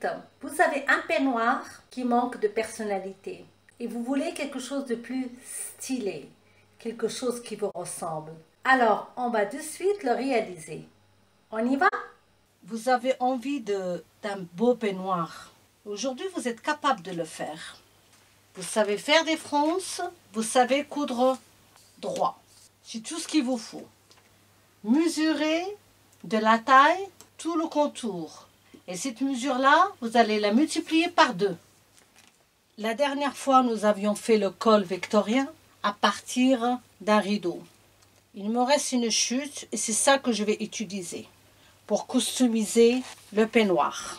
vous avez un peignoir qui manque de personnalité et vous voulez quelque chose de plus stylé, quelque chose qui vous ressemble. Alors, on va de suite le réaliser. On y va? Vous avez envie d'un beau peignoir. Aujourd'hui, vous êtes capable de le faire. Vous savez faire des fronces, vous savez coudre droit. C'est tout ce qu'il vous faut. Mesurez de la taille tout le contour. Et cette mesure-là, vous allez la multiplier par 2. La dernière fois, nous avions fait le col victorien à partir d'un rideau. Il me reste une chute et c'est ça que je vais utiliser pour customiser le peignoir.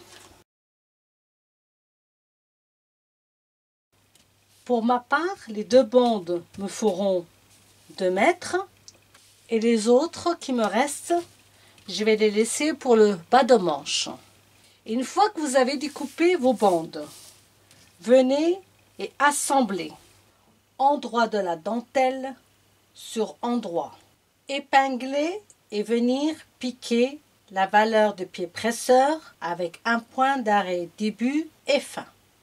Pour ma part, les 2 bandes me feront 2 mètres et les autres qui me restent, je vais les laisser pour le bas de manche. Une fois que vous avez découpé vos bandes, venez et assemblez endroit de la dentelle sur endroit. Épingler et venir piquer la valeur de pied presseur avec un point d'arrêt début et fin.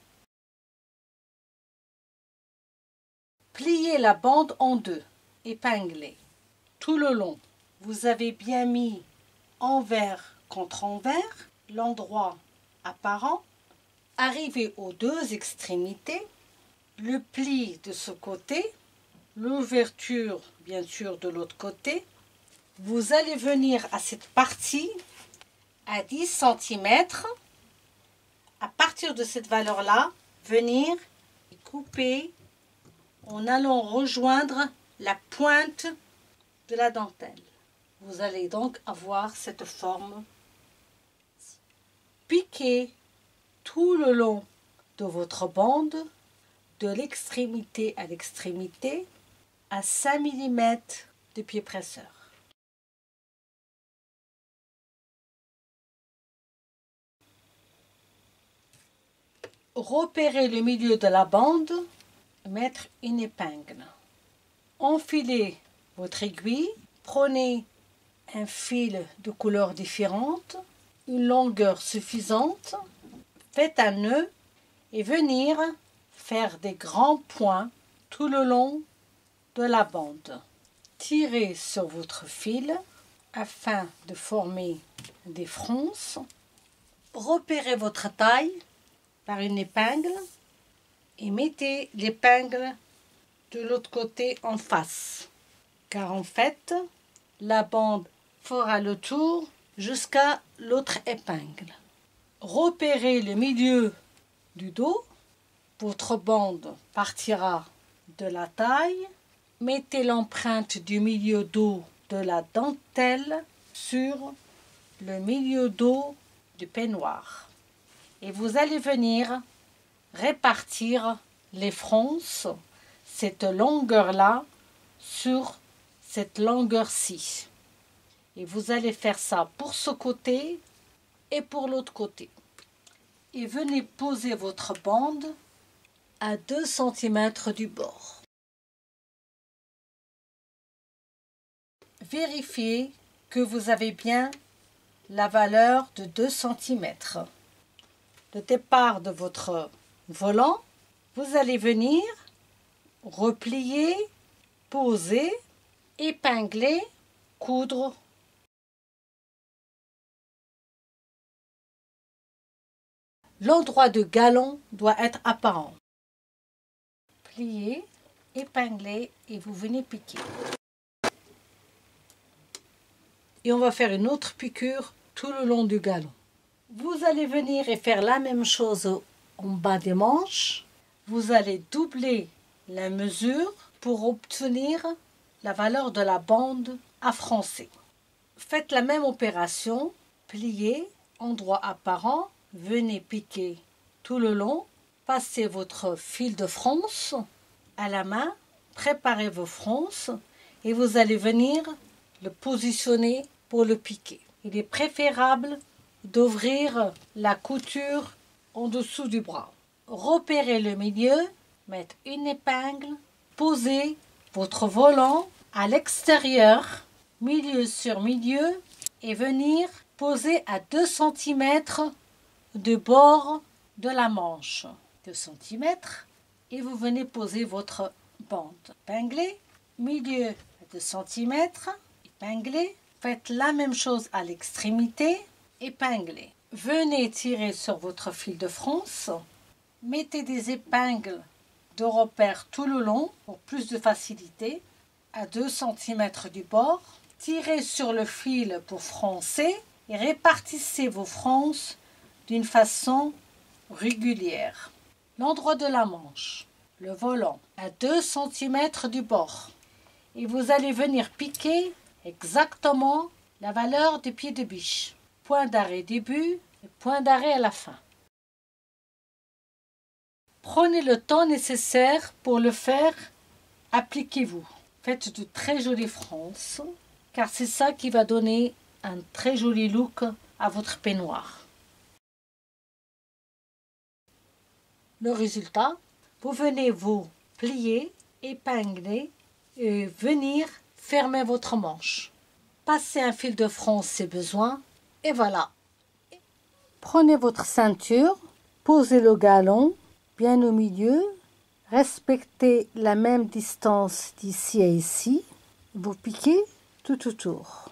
Pliez la bande en 2, épinglez tout le long. Vous avez bien mis envers contre envers, l'endroit apparent. Arrivez aux 2 extrémités, le pli de ce côté, l'ouverture bien sûr de l'autre côté. Vous allez venir à cette partie à 10 cm. À partir de cette valeur-là, venir et couper en allant rejoindre la pointe de la dentelle. Vous allez donc avoir cette forme. Piquez tout le long de votre bande, de l'extrémité à l'extrémité, à 5 mm de pied presseur. Repérez le milieu de la bande, mettre une épingle. Enfilez votre aiguille, prenez un fil de couleurs différentes, une longueur suffisante, faites un nœud et venir faire des grands points tout le long de la bande. Tirez sur votre fil afin de former des fronces. Repérez votre taille par une épingle et mettez l'épingle de l'autre côté en face. Car en fait, la bande fera le tour jusqu'à l'autre épingle. Repérez le milieu du dos. Votre bande partira de la taille. Mettez l'empreinte du milieu dos de la dentelle sur le milieu dos du peignoir. Et vous allez venir répartir les fronces, cette longueur-là, sur cette longueur-ci. Et vous allez faire ça pour ce côté et pour l'autre côté. Et venez poser votre bande à 2 cm du bord. Vérifiez que vous avez bien la valeur de 2 cm. Le départ de votre volant, vous allez venir replier, poser, épingler, coudre. L'endroit de galon doit être apparent. Pliez, épinglez et vous venez piquer. Et on va faire une autre piqûre tout le long du galon. Vous allez venir et faire la même chose en bas des manches. Vous allez doubler la mesure pour obtenir la valeur de la bande à froncer. Faites la même opération, pliez, endroit apparent, venez piquer tout le long, passez votre fil de fronce à la main, préparez vos fronces et vous allez venir le positionner pour le piquer. Il est préférable d'ouvrir la couture en dessous du bras. Repérez le milieu, mettre une épingle, posez votre volant à l'extérieur, milieu sur milieu, et venir poser à 2 cm du bord de la manche, 2 cm, et vous venez poser votre bande. Épinglez, milieu 2 cm, épinglez. Faites la même chose à l'extrémité, épinglez. Venez tirer sur votre fil de France, mettez des épingles de repère tout le long pour plus de facilité, à 2 cm du bord. Tirez sur le fil pour froncer et répartissez vos fronces d'une façon régulière. L'endroit de la manche, le volant, à 2 cm du bord. Et vous allez venir piquer exactement la valeur du pied de biche. Point d'arrêt début et point d'arrêt à la fin. Prenez le temps nécessaire pour le faire, appliquez-vous. Faites de très jolies fronces, car c'est ça qui va donner un très joli look à votre peignoir. Le résultat, vous venez vous plier, épingler et venir fermer votre manche. Passez un fil de France si besoin et voilà. Prenez votre ceinture, posez le galon bien au milieu, respectez la même distance d'ici à ici, vous piquez tout autour.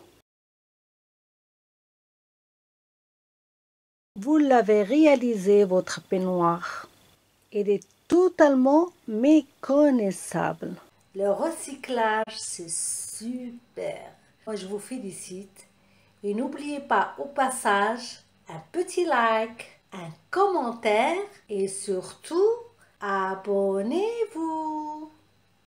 Vous l'avez réalisé votre peignoir. Il est totalement méconnaissable. Le recyclage, c'est super. Moi, je vous félicite. Et n'oubliez pas au passage un petit like, un commentaire et surtout, abonnez-vous.